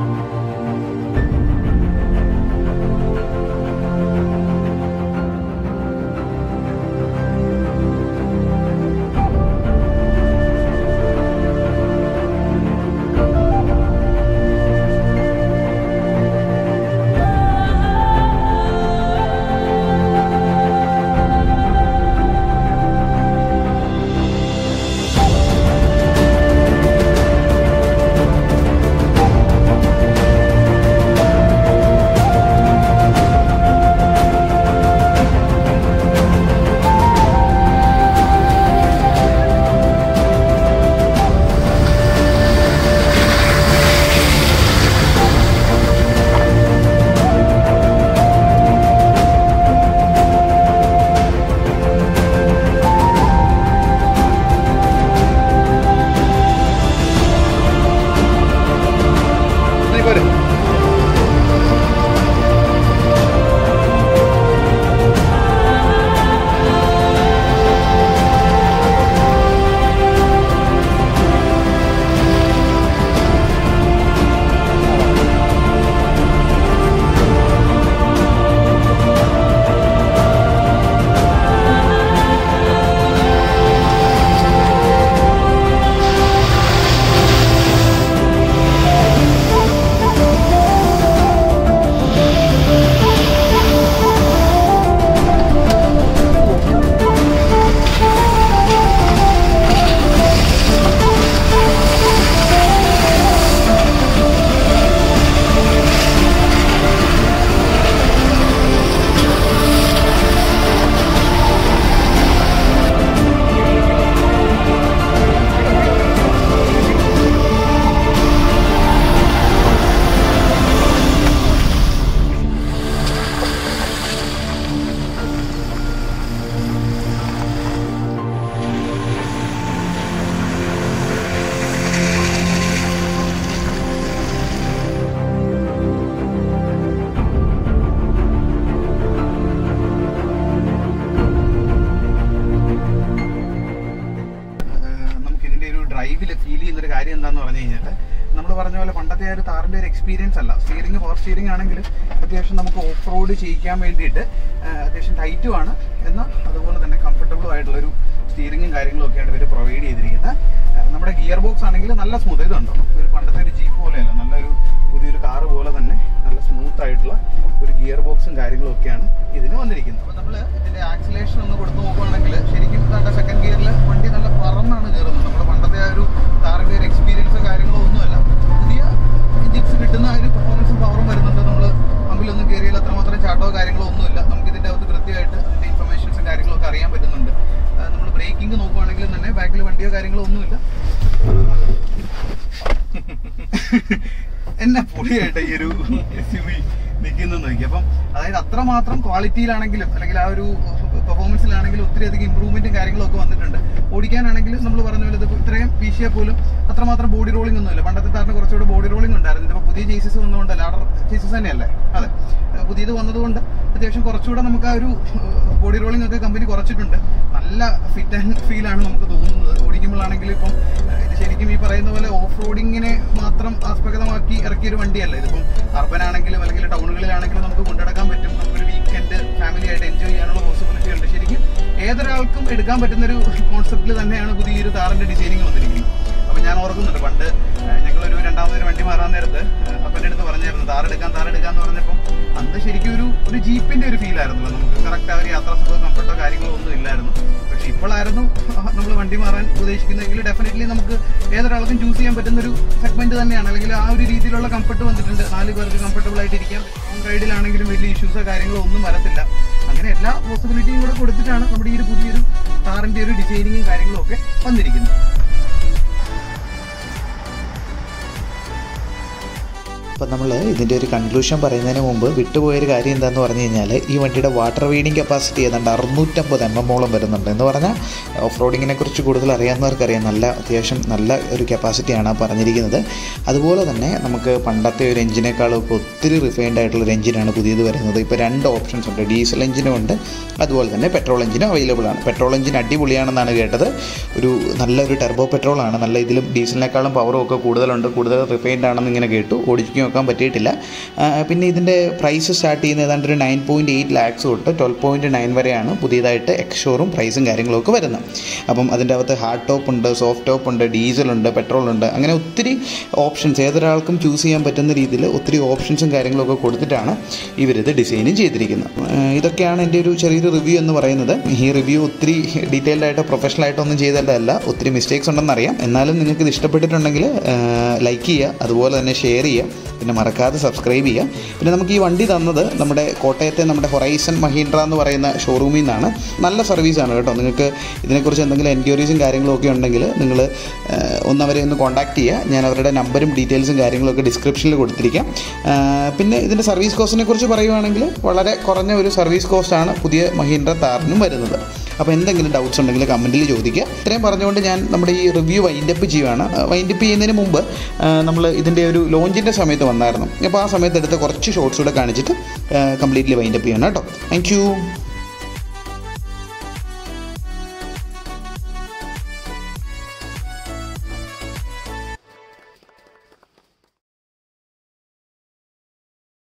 ഡ്രൈവിൽ ഫീൽ ചെയ്യുന്നൊരു കാര്യം എന്താണെന്ന് പറഞ്ഞു കഴിഞ്ഞാൽ നമ്മൾ പറഞ്ഞ പോലെ പണ്ടത്തെ ആ ഒരു താറിൻ്റെ ഒരു എക്സ്പീരിയൻസ് അല്ല. സ്റ്റിയറിംഗ് പവർ സ്റ്റിയറിംഗ് ആണെങ്കിൽ അത്യാവശ്യം നമുക്ക് ഓഫ് റോഡ് ചെയ്യിക്കാൻ വേണ്ടിയിട്ട് അത്യാവശ്യം ടൈറ്റുമാണ്, എന്നാൽ അതുപോലെ തന്നെ കംഫർട്ടബിളും ആയിട്ടുള്ളൊരു സ്റ്റിയറിംഗും കാര്യങ്ങളും ഒക്കെയാണ് ഇവർ പ്രൊവൈഡ് ചെയ്തിരിക്കുന്നത്. നമ്മുടെ ഗിയർ ബോക്സ് ആണെങ്കിൽ നല്ല സ്മൂത്ത്, ഇതുണ്ടോ ഒരു പണ്ടത്തെ ഒരു ജീപ്പ് പോലെയല്ല, നല്ലൊരു പുതിയൊരു കാറ് പോലെ തന്നെ നല്ല സ്മൂത്ത് ആയിട്ടുള്ള ഒരു ഗിയർ ബോക്സും കാര്യങ്ങളും ഒക്കെയാണ് ഇതിന് വന്നിരിക്കുന്നത്. അപ്പോൾ നമ്മൾ ഇതിൻ്റെ ആക്സിലേഷൻ ഒന്ന് കൊടുത്ത് നോക്കുകയാണെങ്കിൽ ശരിക്കും നല്ല സെക്കൻഡ് ഗിയറിൽ വണ്ടി നല്ല പറന്നാണ് കയറുന്നത്. നമ്മുടെ പണ്ടത്തെ ആ ഒരു താറിൻ്റെ ഒരു എക്സ്പീരിയൻസും കാര്യങ്ങളോ ഒന്നുമല്ല. പുതിയ എഞ്ചിൻസ് കിട്ടുന്ന ആ ഒരു പെർഫോമൻസും പവറും വരുന്നുണ്ട്. നമ്മൾ പമ്പിലൊന്നും കയറിയാൽ അത്രമാത്രം ചാട്ടമോ കാര്യങ്ങളോ ഒന്നുമില്ല. നമുക്ക് ഇതിൻ്റെ അകത്ത് കൃത്യമായിട്ട് അതിൻ്റെ ഇൻഫർമേഷൻസും കാര്യങ്ങളൊക്കെ അറിയാൻ പറ്റുന്നുണ്ട്. നമ്മൾ ബ്രേക്കിംഗ് നോക്കുകയാണെങ്കിൽ തന്നെ ബാക്കിൽ വണ്ടിയോ കാര്യങ്ങളോ ഒന്നുമില്ല. എന്നെ പൊളിയായിട്ട് ഈ ഒരു എസ് യു വി നിൽക്കുന്നത് നോക്കി. അപ്പം അതായത് അത്രമാത്രം ക്വാളിറ്റിയിലാണെങ്കിലും അല്ലെങ്കിൽ ആ ഒരു പെർഫോമൻസിലാണെങ്കിലും ഒത്തിരി അധികം ഇമ്പ്രൂവ്മെന്റും കാര്യങ്ങളും ഒക്കെ വന്നിട്ടുണ്ട്. ഓടിക്കാനാണെങ്കിലും നമ്മൾ പറഞ്ഞ പോലെ ഇതിപ്പോൾ ഇത്രയും വീശിയാൽ പോലും അത്രമാത്രം ബോഡി റോളിംഗ് ഒന്നുമില്ല. പണ്ടത്തെ താറിന് കുറച്ചുകൂടെ ബോഡി റോളിംഗ് ഉണ്ടായിരുന്നു. ഇതിപ്പോൾ പുതിയ ചേസസ് വന്നതുകൊണ്ട് ലാഡർ ചേസസ് തന്നെയല്ലേ, അതെ, പുതിയത് വന്നതുകൊണ്ട് അത്യാവശ്യം കുറച്ചുകൂടെ നമുക്ക് ആ ഒരു ബോഡി റോളിംഗ് ഒക്കെ കമ്പനി കുറച്ചിട്ടുണ്ട്. നല്ല ഫിറ്റ് ആൻഡ് ഫീലാണ് നമുക്ക് തോന്നുന്നത്. ഓടിക്കുമ്പോഴാണെങ്കിലും ഇപ്പം ഇത് ശരിക്കും ഈ പറയുന്ന പോലെ ഓഫ് റോഡിങ്ങിനെ മാത്രം ആസ്പദമാക്കി ഇറക്കിയൊരു വണ്ടിയല്ല. ഇതിപ്പം അർബൻ ആണെങ്കിലും അല്ലെങ്കിൽ ടൗണുകളിലാണെങ്കിലും നമുക്ക് കൊണ്ടുനടക്കാൻ പറ്റും. നമുക്കൊരു വീക്കെൻഡ് ഫാമിലി ആയിട്ട് എൻജോയ് ചെയ്യാനുള്ള പോസിബിലിറ്റി ഉണ്ട്. ശരിക്കും ഏതൊരാൾക്കും എടുക്കാൻ പറ്റുന്നൊരു കോൺസെപ്റ്റിൽ തന്നെയാണ് പുതിയൊരു താറിൻ്റെ ഡിസൈനിങ് വന്നിരിക്കുന്നത്. അപ്പം ഞാൻ ഓർക്കുന്നുണ്ട് പണ്ട് ഞങ്ങളൊരു രണ്ടാമതൊരു വണ്ടി മാറാൻ നേരത്ത് അപ്പൻ്റെ അടുത്ത് പറഞ്ഞായിരുന്നു താറെടുക്കാൻ താറെടുക്കാന്ന് പറഞ്ഞപ്പം അന്ന് ശരിക്കും ഒരു ഒരു ജീപ്പിൻ്റെ ഒരു ഫീലായിരുന്നല്ലോ. നമുക്ക് കറക്റ്റ് ആ ഒരു യാത്രാ സുഖമോ കംഫർട്ടോ കാര്യങ്ങളോ ഒന്നും ഇല്ലായിരുന്നു. പക്ഷെ ഇപ്പോഴായിരുന്നു നമ്മൾ വണ്ടി മാറാൻ ഉദ്ദേശിക്കുന്നതെങ്കിൽ ഡെഫിനറ്റ്ലി നമുക്ക് ഏതൊരാൾക്കും ചൂസ് ചെയ്യാൻ പറ്റുന്ന ഒരു സെഗ്മെന്റ് തന്നെയാണ്. അല്ലെങ്കിൽ ആ ഒരു രീതിയിലുള്ള കംഫർട്ട് വന്നിട്ടുണ്ട്. നാല് പേർക്ക് കംഫർട്ടബിൾ ആയിട്ട് ഇരിക്കാം. ലോങ് റൈഡിലാണെങ്കിലും വലിയ ഇഷ്യൂസോ കാര്യങ്ങളോ ഒന്നും വരത്തില്ല. അങ്ങനെ എല്ലാ പോസിബിലിറ്റിയും കൂടെ കൊടുത്തിട്ടാണ് നമ്മുടെ ഈ ഒരു പുതിയൊരു താറിന്റെ ഒരു ഡിസൈനിങ്ങും കാര്യങ്ങളും ഒക്കെ വന്നിരിക്കുന്നത്.
അപ്പോൾ നമ്മൾ ഇതിൻ്റെ ഒരു കൺക്ലൂഷൻ പറയുന്നതിന് മുമ്പ് വിട്ടുപോയൊരു കാര്യം എന്താണെന്ന് പറഞ്ഞു കഴിഞ്ഞാൽ ഈ വണ്ടിയുടെ വാട്ടർ വീഡിങ് കപ്പാസിറ്റി ഏതാണ്ട് അറുന്നൂറ്റമ്പത് എം എമ്മോളം വരുന്നുണ്ട്. എന്ന് പറഞ്ഞാൽ ഓഫ് റോഡിങ്ങിനെ കുറിച്ച് കൂടുതൽ അറിയാവുന്നവർക്കറിയാം, നല്ല അത്യാവശ്യം നല്ല ഒരു കപ്പാസിറ്റിയാണ് പറഞ്ഞിരിക്കുന്നത്. അതുപോലെ തന്നെ നമുക്ക് പണ്ടത്തെ ഒരു എഞ്ചിനേക്കാളൊക്കെ ഒത്തിരി റിഫൈൻഡ് ആയിട്ടുള്ളൊരു എഞ്ചിനാണ് പുതിയത് വരുന്നത്. ഇപ്പോൾ രണ്ട് ഓപ്ഷൻസ് ഉണ്ട്, ഡീസൽ എഞ്ചിനും ഉണ്ട്, അതുപോലെ തന്നെ പെട്രോൾ എഞ്ചിനും അവൈലബിൾ ആണ്. പെട്രോൾ എഞ്ചിൻ അടിപൊളിയാണെന്നാണ് കേട്ടത്. ഒരു നല്ലൊരു ടെർബോ പെട്രോളാണ്, നല്ല ഇതിലും ഡീസലിനേക്കാളും പവറും ഒക്കെ കൂടുതലുണ്ട്, കൂടുതൽ റിഫൈൻഡ് ആണെന്ന് ഇങ്ങനെ കേട്ടു. ഓടിക്കും നോക്കാൻ പറ്റിയിട്ടില്ല. പിന്നെ ഇതിൻ്റെ പ്രൈസ് സ്റ്റാർട്ട് ചെയ്യുന്നത് ഏതാണ്ട് ഒരു നയൻ പോയിൻറ്റ് എയ്റ്റ് ലാക്സ് തൊട്ട് ട്വൽവ് പോയിൻറ്റ് നയൻ വരെയാണ് പുതിയതായിട്ട് എക്സ്ഷോറും പ്രൈസും കാര്യങ്ങളൊക്കെ വരുന്നത്. അപ്പം അതിൻ്റെ അകത്ത് ഹാർഡ് ടോപ്പ് ഉണ്ട്, സോഫ്റ്റ് ടോപ്പ് ഉണ്ട്, ഡീസലുണ്ട്, പെട്രോളുണ്ട്, അങ്ങനെ ഒത്തിരി ഓപ്ഷൻസ് ഏതൊരാൾക്കും ചൂസ് ചെയ്യാൻ പറ്റുന്ന രീതിയിൽ ഒത്തിരി ഓപ്ഷൻസും കാര്യങ്ങളൊക്കെ കൊടുത്തിട്ടാണ് ഇവരിത് ഡിസൈനും ചെയ്തിരിക്കുന്നത്. ഇതൊക്കെയാണ് എൻ്റെ ഒരു ചെറിയൊരു റിവ്യൂ എന്ന് പറയുന്നത്. ഈ റിവ്യൂ ഒത്തിരി ഡീറ്റെയിൽഡ് ആയിട്ട് പ്രൊഫഷണൽ ആയിട്ടൊന്നും ചെയ്തതല്ല, ഒത്തിരി മിസ്റ്റേക്സ് ഉണ്ടെന്നറിയാം. എന്നാലും നിങ്ങൾക്ക് ഇത് ഇഷ്ടപ്പെട്ടിട്ടുണ്ടെങ്കിൽ ലൈക്ക് ചെയ്യുക, അതുപോലെ തന്നെ ഷെയർ ചെയ്യുക, പിന്നെ മറക്കാതെ സബ്സ്ക്രൈബ് ചെയ്യുക. പിന്നെ നമുക്ക് ഈ വണ്ടി തന്നത് നമ്മുടെ കോട്ടയത്തെ നമ്മുടെ ഹൊറൈസൺ മഹീന്ദ്ര എന്ന് പറയുന്ന ഷോറൂമിൽ നിന്നാണ്. നല്ല സർവീസാണ് കേട്ടോ. നിങ്ങൾക്ക് ഇതിനെക്കുറിച്ച് എന്തെങ്കിലും എൻക്വയറീസും കാര്യങ്ങളും ഒക്കെ ഉണ്ടെങ്കിൽ നിങ്ങൾ ഒന്ന് അവരെ ഒന്ന് കോൺടാക്ട് ചെയ്യുക. ഞാൻ അവരുടെ നമ്പറും ഡീറ്റെയിൽസും കാര്യങ്ങളൊക്കെ ഡിസ്ക്രിപ്ഷനിൽ കൊടുത്തിരിക്കാം. പിന്നെ ഇതിൻ്റെ സർവീസ് കോസ്റ്റിനെ കുറിച്ച് പറയുവാണെങ്കിൽ വളരെ കുറഞ്ഞ ഒരു സർവീസ് കോസ്റ്റാണ് പുതിയ മഹീന്ദ്ര താറിനും വരുന്നത്. അപ്പോൾ എന്തെങ്കിലും ഡൗട്ട്സ് ഉണ്ടെങ്കിൽ കമൻറ്റിൽ ചോദിക്കുക. ഇത്രയും പറഞ്ഞുകൊണ്ട് ഞാൻ നമ്മുടെ ഈ റിവ്യൂ വൈൻഡപ്പ് ചെയ്യുകയാണ്. വൈൻഡപ്പ് ചെയ്യുന്നതിന് മുമ്പ് നമ്മൾ ഇതിൻ്റെ ഒരു ലോഞ്ചിൻ്റെ സമയത്ത് വന്നായിരുന്നു. അപ്പോൾ ആ സമയത്ത് എടുത്ത് കുറച്ച് ഷോർട്സ് കൂടെ കാണിച്ചിട്ട് കംപ്ലീറ്റ്ലി വൈൻഡപ്പ് ചെയ്യണം കേട്ടോ. Thank U.